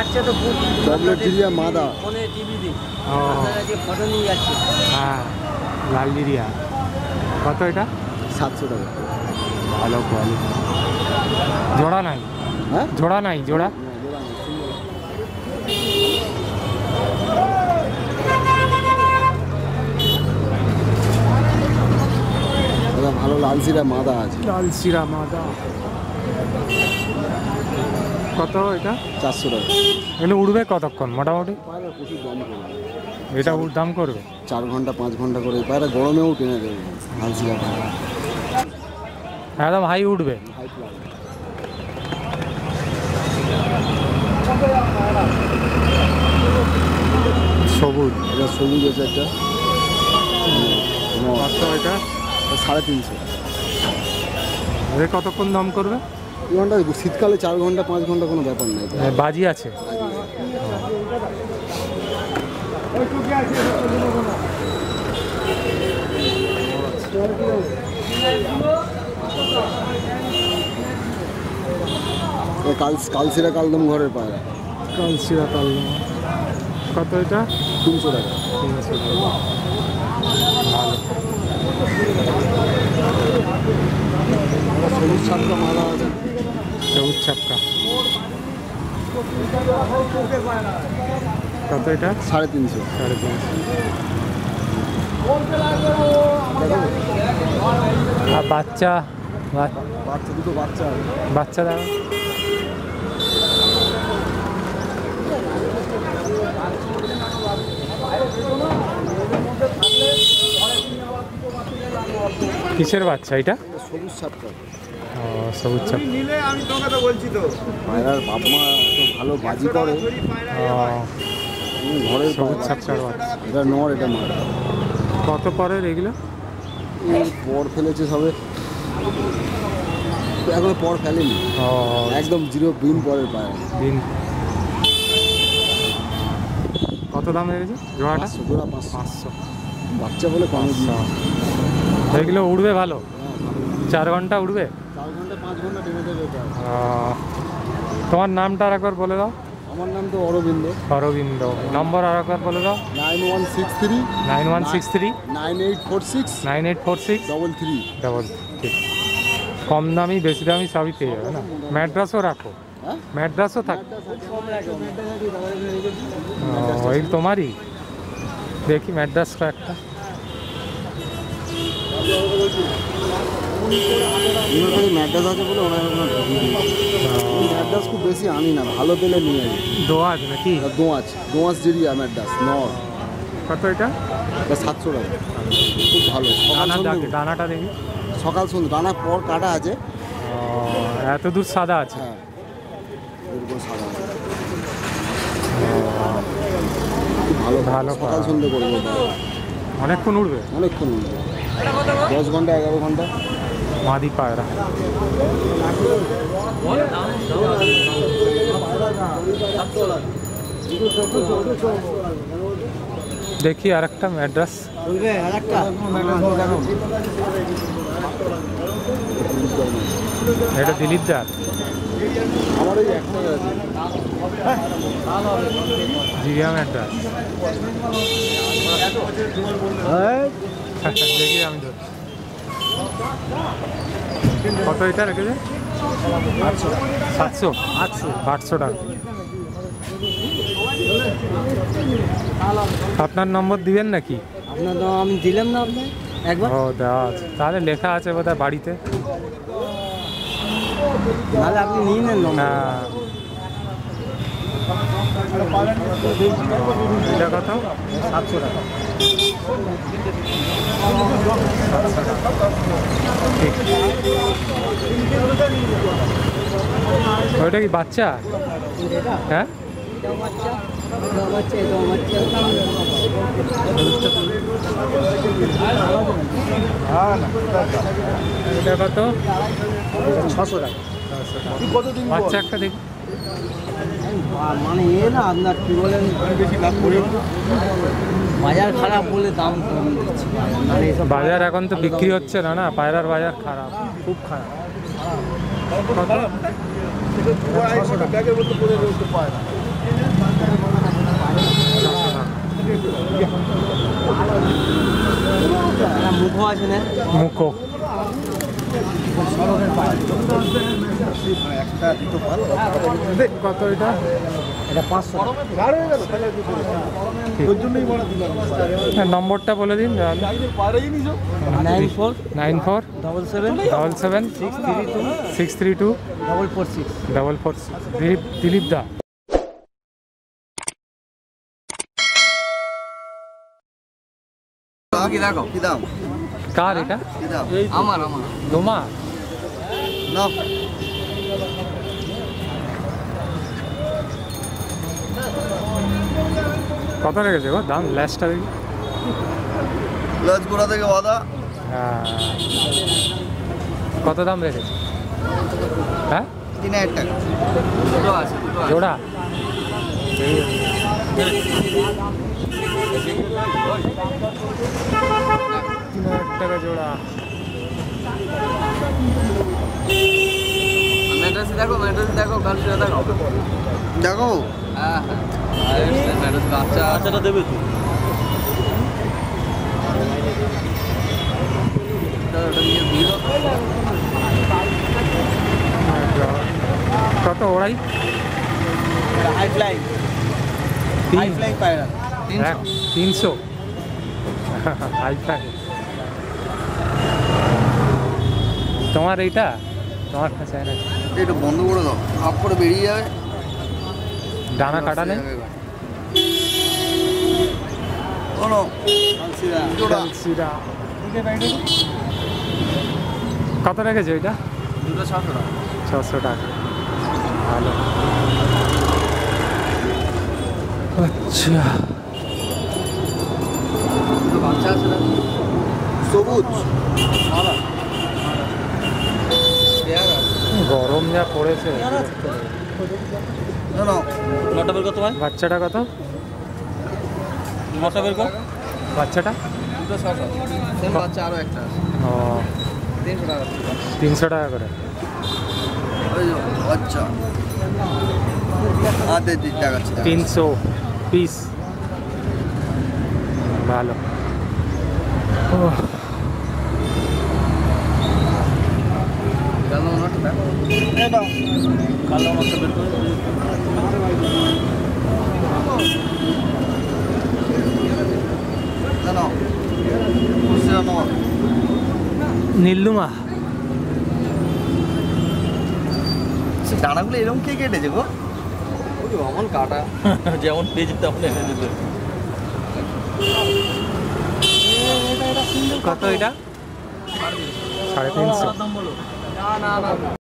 বাচ্চা তো চকলেট জিরিয়া মাদা ফোনে টিভি দিই ও ফটো নিয়ে যাচ্ছে। হ্যাঁ লাল জিরিয়া কত এটা? 700 টাকা। ভালো কোয়ালিটি। জোড়া নাই? হ্যাঁ জোড়া নাই, জোড়া ভালো লাল সিরা মাদা আছে। লাল সিরা মাদা কত এটা? 400 টাকা। এগুলো উড়বে কতক্ষণ মোটামুটি? পায়রা প্রচুর দাম করবে। এটা দাম করবে 4 ঘন্টা 5 ঘন্টা করে। পায়রা গরমেও টেনে দেবে লাল সিরা পায়রা। একদম হাই উঠবে। সবুজ, এটা সবুজ আছে একটা। এটা 350। এদের কতক্ষণ দাম করবে? 2 ঘন্টা। শীতকালে 4 ঘন্টা 5 ঘন্টা কোনো ব্যাপার নাই। বাজি আছে? কালসিরা কালদম ঘরের পায়রা। কালসিরা কালদম কত এটা? 300 টাকা। 300 টাকা। ভালো। সবুজ ছাপকা মালা আছে। সবুজ ছাপকা কত এটা? 350। 350। আর বাচ্চা দুটো বাচ্চা বাচ্চা দাও। কিসের বাচ্চা এটা? সবুজ ছাপকা। ও সবুজ ছাপকা। আমি তোমাকে তো বলছি তো পায়রার বাপ মা তো ভালো বাজি করে। ঘরের সবুজ ছাপকার বাচ্চা। এটা নর, এটা মার। কত পরের এগুলো? পর ফেলেছে সবে, এখনো পর ফেলেনি। একদম 0 বিন পরের পায়রা। দিন কত দাম হয়েছে জোড়াটা? 500। বাচ্চা বলে কমে দিই। এগুলো উড়বে ভালো? 4 ঘন্টা উড়বে? 4 ঘন্টা 5 ঘন্টা টেনে দেবে। তোমার নামটা আর একবার বলে দাও। আমার নাম তো অরবিন্দ। অরবিন্দ। নম্বর আর একবার বলে দাও। 9163 9846 9846 ডবল ঠিক। কম দামি বেশি দামি সবই পেয়ে যাবে না? ম্যাড্রাসও রাখো? ম্যাড্রাসও থাকে? ওই তোমারই দেখি ম্যাড্রাসটা একটা। ম্যাড্রাস আছে বলে ওনার ম্যাড্রাস খুব বেশি আনি না, ভালো পেলে নিয়ে আসি। দোয়াজ নাকি? দোয়াজ জিরিয়া ম্যাড্রাস নর। কত এটা? 700 টাকা। খুব ভালো। দানাটা দেখি। সকাল সন্ধ্যা দানা পর কাটা আছে। এত দূর সাদা আছে? হ্যাঁ এরকম সাদা আছে। ভালো ভালো সকাল সন্ধ্যে করবো। অনেকক্ষণ উঠবে? অনেকক্ষণ উঠবে। 10 ঘন্টা 11 ঘন্টা। মাদি পায়রা। দেখি আর একটা ম্যাড্রাস। এটা দিলীপ দার। আমার এই একটা আছে জিরিয়া ম্যাড্রাস। দেখি আমি কত এটা রেখেছে? 700 800 টাকা। আপনার নম্বর দিবেন নাকি? আপনার তো আমি দিলাম না আপনার একবার। ও দেওয়া আছে, তাহলে লেখা আছে বোধহয় বাড়িতে। নাহলে আপনি নিয়ে নেন না। এটা কত? 700 টাকা। ঠিক। ওইটা কি বাচ্চা? হ্যাঁ এটা কত? 600 টাকা। বাচ্চা একটা দেখি। মানে না আপনার কি বলেন, বাজার খারাপ বলে দাম কম দিচ্ছি। বাজার এখন তো বিক্রি হচ্ছে না, না পায়রার বাজার খারাপ, খুব খারাপ। কত? মুখো আছে না মুখো কত এটা? এটা 500 নম্বরটা বলে দিন। 94 94 77 77 632 632 446 446 দিলীপ দা। কি দেখো কি দাম? কার এটা? কি দাম? আমার তোমার? না কত রেখেছে গো দাম ল্যাসটা দেখি? লজ গোড়া থেকে বাঁধা কত দাম রেখেছে? হ্যাঁ 3000 টাকা। দুটো আছে জোড়া? 3000 টাকা জোড়া। ম্যাড্রাসে দেখো কালকে দেখো দেখো হ্যাঁ ম্যাড্রাস বাচ্চাটা দেবে তুই কত ওড়াই? হাই ফ্লাই পায়রা 300 হাই ফ্লাই। তোমার এইটা তোমার কাছে না? এটা বন্ধ করে দাও, আপ করে বেরিয়ে যাবে। ডানা কাটা নেই? কোনো জোড়া সিরা কত রেখেছে ওইটা? দুটো 600 টাকা 600 টাকা। ভালো। আচ্ছা দুটো বাচ্চা আছে না সবুজ গরম যা পড়েছে। না না নটা বের কর তোমার বাচ্চাটা কত? নটা বের কর বাচ্চাটা দুটো 600 সেম বাচ্চা আরো একটা আছে ও 300 টাকা 300 টাকা করে। ওই যে আচ্ছা হাতে টাকা 300 পিস। ভালো। কালো নটা এটা কালো নটা বের কর না না সেটা না নীলুমা ডানাগুলো এরকম কে কেটেছে গো? অমন কাটা যেমন পেয়েছি তেমন এনে দিল কত এটা? 350। না